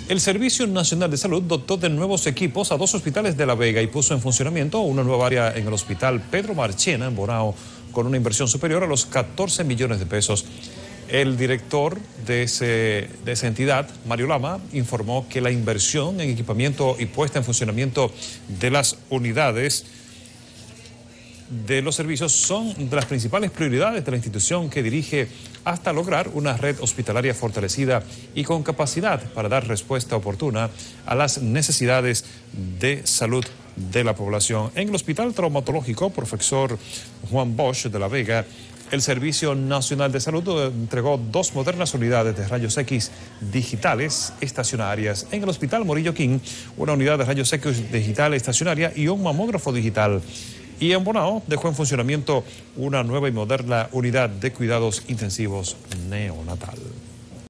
El Servicio Nacional de Salud dotó de nuevos equipos a 2 hospitales de La Vega y puso en funcionamiento una nueva área en el Hospital Pedro Marchena, en Bonao, con una inversión superior a los 14 millones de pesos. El director de esa entidad, Mario Lama, informó que la inversión en equipamiento y puesta en funcionamiento de las unidades de los servicios son de las principales prioridades de la institución que dirige hasta lograr una red hospitalaria fortalecida y con capacidad para dar respuesta oportuna a las necesidades de salud de la población. En el Hospital Traumatológico Profesor Juan Bosch de La Vega, el Servicio Nacional de Salud entregó 2 modernas unidades de rayos X digitales estacionarias. En el Hospital Morillo King, una unidad de rayos X digital estacionaria y un mamógrafo digital. Y en Bonao dejó en funcionamiento una nueva y moderna unidad de cuidados intensivos neonatal.